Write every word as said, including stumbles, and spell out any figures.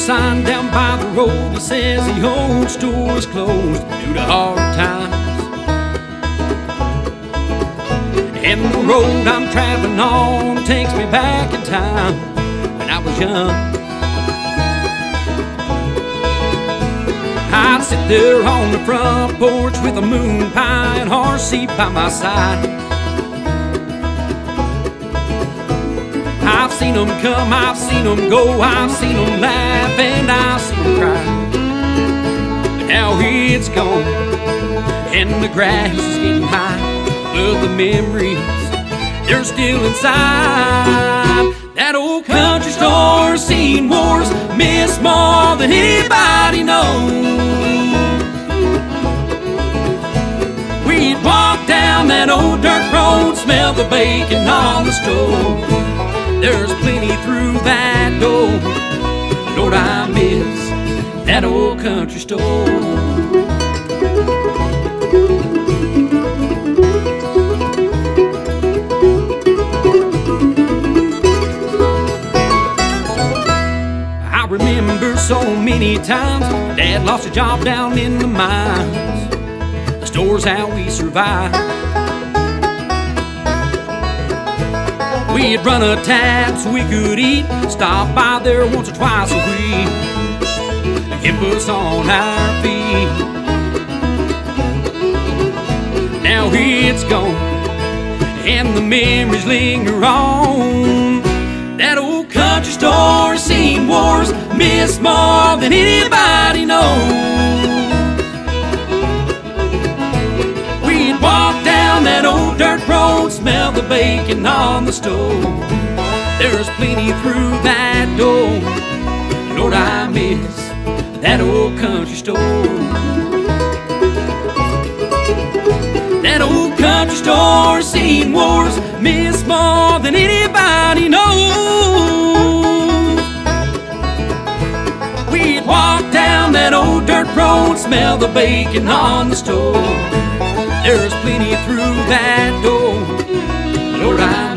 sign down by the road that says the old store is closed due to hard times. And the road I'm traveling on takes me back in time when I was young. I'd sit there on the front porch with a moon pie and horse seat by my side. I've seen them come, I've seen them go, I've seen them laugh and I've seen them cry. But now it's gone and the grass is getting high, but the memories, they're still inside. That old country store seen wars, missed more than anybody knows. We'd walk down that old dirt road, smell the bacon on the stove. There's plenty through that door. Lord, I miss that old country store. I remember so many times Dad lost a job down in the mines. The store's how we survived. We'd run a tab so we could eat, stop by there once or twice a week to keep us on our feet. Now it's gone and the memories linger on. That old country store seen wars, missed more than anybody knows. We'd walk down that old dirt road, smell the bacon on the stove. There's plenty through that door. Lord, I miss that old country store. That old country store seen wars, missed more than anybody knows. We'd walk down that old dirt road, smell the bacon on the stove. There's plenty through that door. Lord, I